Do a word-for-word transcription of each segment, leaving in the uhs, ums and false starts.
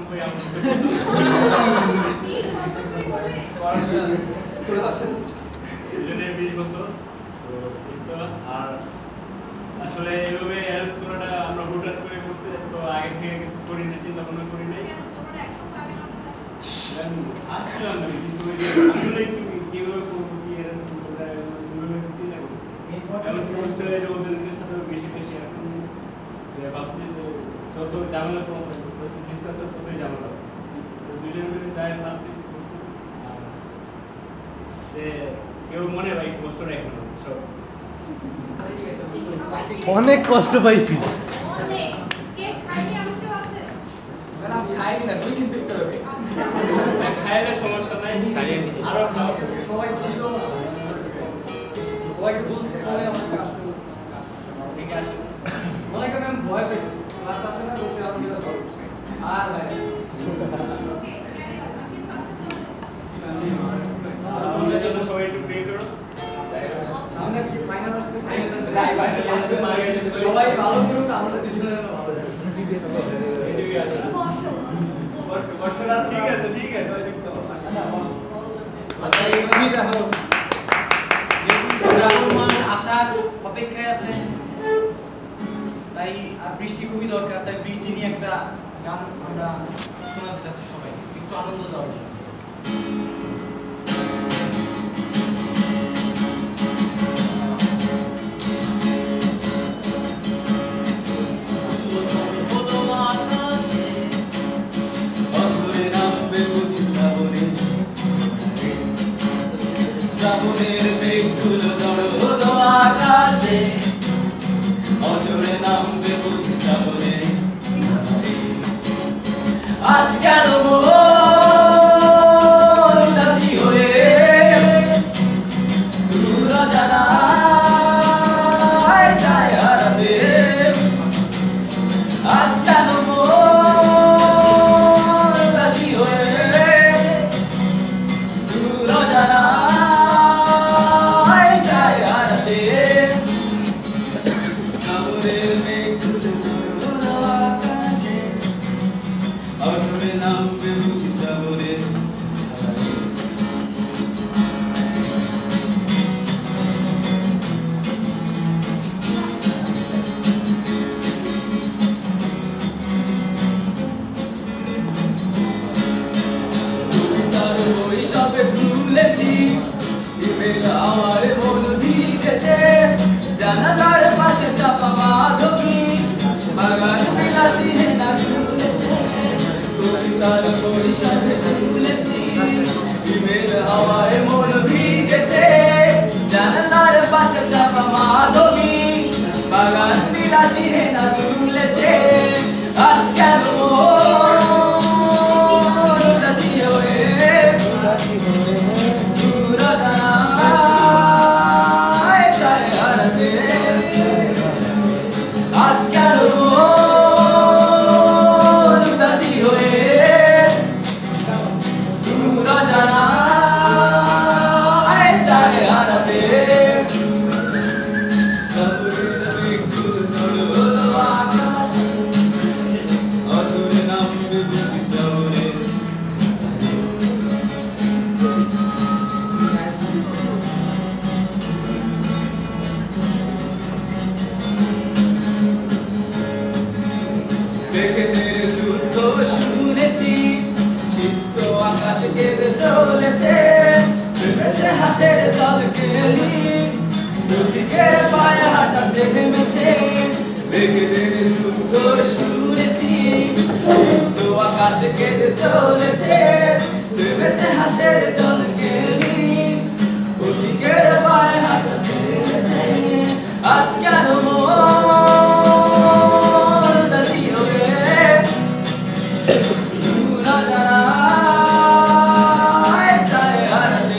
কই আমরা দুজনে বিশ বছর তো আর আসলে এইভাবে অ্যারেঞ্জ করাটা আমরা হুটহাট করে করছি তো আগে থেকে কিছু করি না চিন্তা ভাবনা করি নাই আসলাম না কিন্তু ওই যে আসলে কিভাবে করবো কি অ্যারেঞ্জ করবো চিন্তা করি এমন হোস্টেলে ওদের সাথে বেশি বেশি এখন যে ভাবছি যে যত ঝামেলা কম যত ডিসকাস ততই ঝামেলা দুজনে মিলে যাই ফার্স্ট করছি আর যে কেউ মনে ভাই কষ্ট রাখবে না সব অনেক কষ্ট পাইছি খাইলে সমস্যা নাই আরো খাও সবাই ছিল সবাইকে বলছে পরে আমার কাছে ঠিক আছে মনে করেন আমি ভয় পেয়েছি ক্লাস আসে না বলছে আমি এটা ধর আর ভাই আমাদের জন্য সবাই একটু প্রে করো আমরা কি ফাইনাল আসছে ভাই ভাই আসবে মারে সবাই ভালো করুক আমরা দুজনে ভালো এদিকে আসো কষ্টটা ঠিক আছে ঠিক আছে আচ্ছা এই দেখো রহমান আসার অপেক্ষায় আছে তাই আর বৃষ্টি খুবই দরকার তাই বৃষ্টি নিয়ে একটা গান আমরা শোনাতে চাচ্ছি সবাই একটু আনন্দ দেওয়ার জন্য শ্রাবণের মেঘগুলো জড়ো হলো আকাশে অঝরে নামবে বুঝি শ্রাবণের আজ কেন মন উদাসী হয়ে দূর জানায় যায় হারাতে আজ কেন মন উদাসী হয়ে দূর জানায় যায় হারাতে শ্রাবণের মেঘগুলো জড়ো হলো আকাশে অঝরে নামবে বুঝি শ্রাবণের ছায়ায় তার বই সবে খুলেছি ইমেল আমার মন ভিজেছে জানালার পাশে চাপা মাধবী বাগান বিলাসী হেনা খুলেছে কবিতার বই সবে খুলেছি ইমেল হাওয়ায় মন ভিজেছে জানালার পাশে চাপা মাধবী বাগান বিলাসী হেনা খুলেছে আজ কেন মন উদাসী হয়ে দূর জানায় যায় হারাতে আজ কেন মন উদাসী হয়ে দূর জানায় যায় হারাতে শ্রাবণের মেঘগুলো জড়ো হলো আকাশে অঝরে নামবে বুঝি শ্রাবণের মেঘেদের যুদ্ধ শুনেছি চিত্ত আকাশে কেঁদে চলেছে ভেবেছে হাসের জল কেলি নদীকের পায়ে হাঁটাতে নেমেছে মেঘেদের যুদ্ধ শুনেছি চিত্ত আকাশে কেঁদে চলেছে ভেবেছে হাসের জল কেলি নদীকের পায়ে হাঁটাতে নেমেছে আজ কেন মন উদাসী হয়ে দূর জানায় যায় হারাতে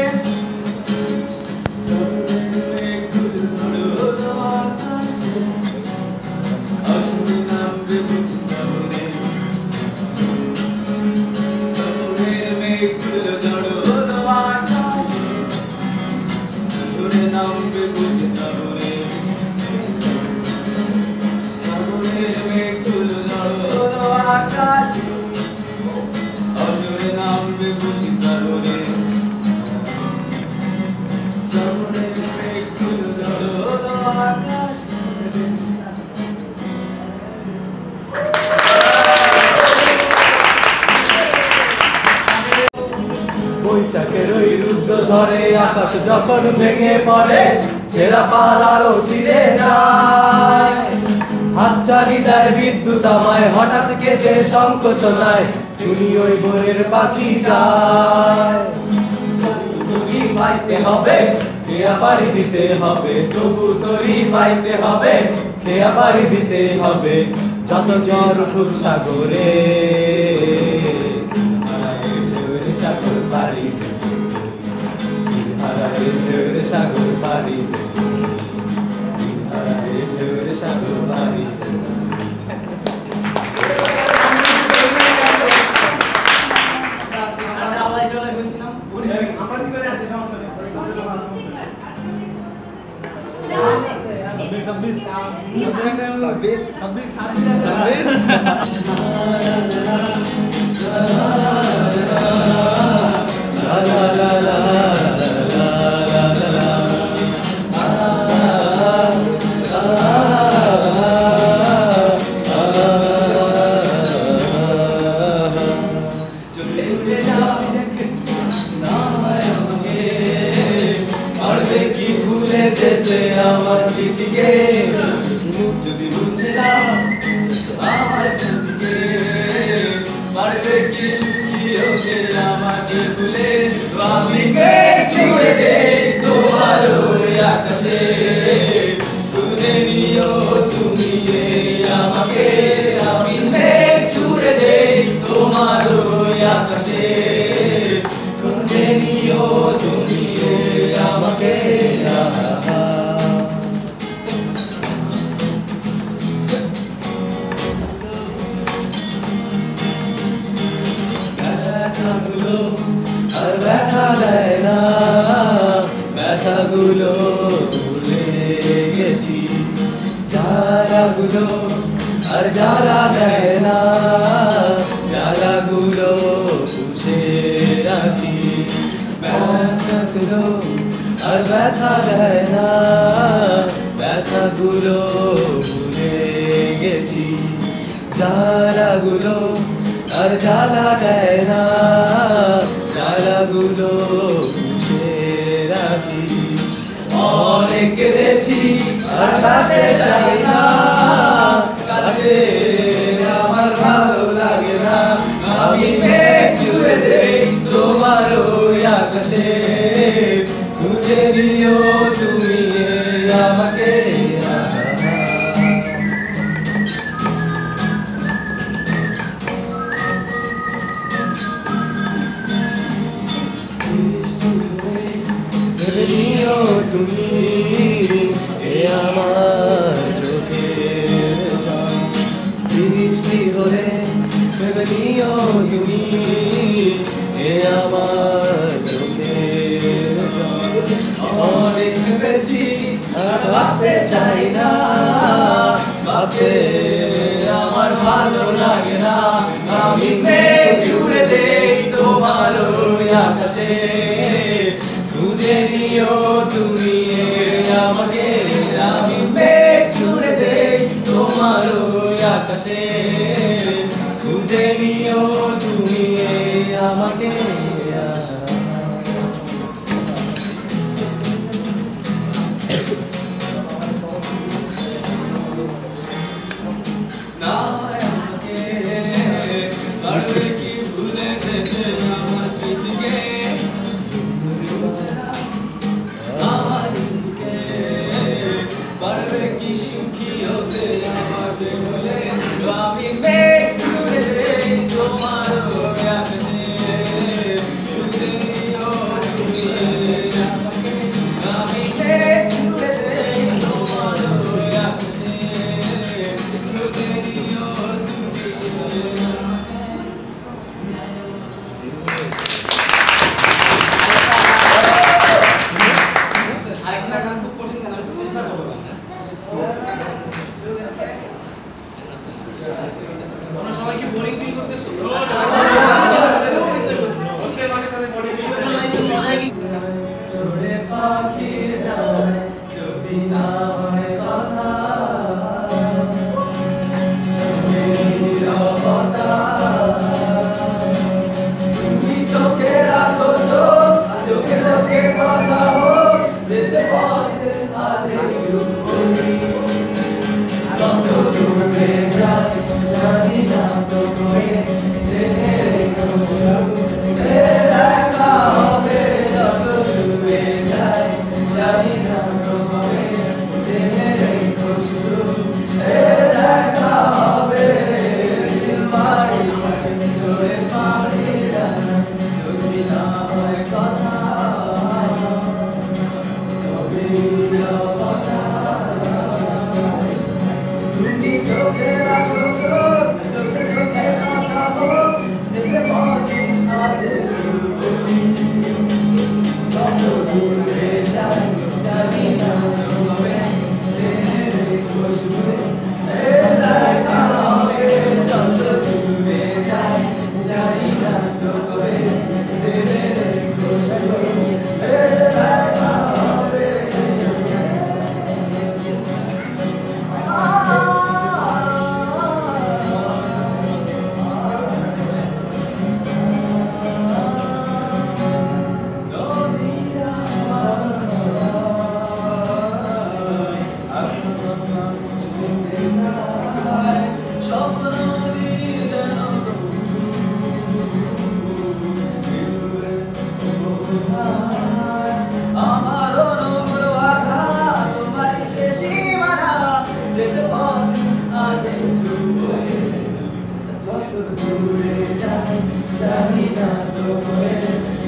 শ্রাবণের মেঘগুলো জড়ো হলো আকাশে অঝরে নামবে বুঝি শ্রাবণের শ্রাবণের মেঘগুলো জড়ো হলো আকাশে অঝরে নামবে বুঝি শ্রাবণের বৈশাখের ওই রুদ্র ঝড়ে আকাশ যখন ভেঙে পড়ে ছেঁড়া পাল আরো ছিঁড়ে যায় হাতছানি দেয় বিদ্যুৎ আমায় হঠাৎ কেঁদে শঙ্খ শোনায় শুনি ওই ভোরের পাখি গায় তবু পাইতে হবে খেয়া পাড়ি দিতে হবে তবু তরি পাইতে হবে খেয়া পাড়ি দিতে হবে যত জ্বর উঠুক সাগরে সাগর পাড়ি হারায় সাগর পাড়ি হারায় সাগর পাড়ি কি ভুলে যেতে আমার স্মৃতিকে যদি বুঝে নাও আমার স্মৃতিকে পারবে কি সুখী হতে আমাকে ভুলে আমি ছুড়ে দেই তোমার ওই আকাশে খুঁজে নিও তুমি আমাকে আমি ছুড়ে দেই তোমার ওই আকাশে খুঁজে নিও তুমি আমাকে ব্যথাগুলো আর ব্যথা দেয় না ব্যথাগুলো ভুলে গেছি জ্বালাগুলো আর জ্বালা দেয় না জ্বালাগুলো পুষে রাখি ব্যথাগুলো আর ব্যথা দেয় না ব্যথাগুলো ভুলে গেছি জ্বালাগুলো আর জ্বালা দেয় না জ্বালাগুলো পুষে রাখি অনেক কেঁদেছি আর কাঁদতে চাই না কাঁদতে আমার ভালো লাগে না আমি মেঘ ছুঁয়ে দেই তোমার ওই আকাশে খুঁজে নিও তুমি আমাকে ভেবে নিও তুমি এ আমার চোখের জল বৃষ্টি হলে ভেবে নিও তুমি এ আমার চোখের জল অনেক ভেবেছি আর ভাবতে চাই না ভাবতে আমার ভালো লাগে না আমি মেঘ ছুড়ে দেই তোমার ওই আকাশে খুঁজে নিও তুমি আমাকে আমি মেঘ ছুড়ে দেই তোমার ওই আকাশে খুঁজে নিও তুমি আমাকে না আমাকে পারবে কি ভুলে যেতে আমার স্মৃতিকে আমার স্মৃতিকে পারবে কি সুখী হতে আমাকে বলে আমি মেঘ ছুড়ে দেই তোমার ওই আকাশে খুঁজে নিও তুমি আমাকে আমি মেঘ ছুড়ে দেই তোমার ওই আকাশে খুঁজে নিও তুমি আমাকে জানি না তো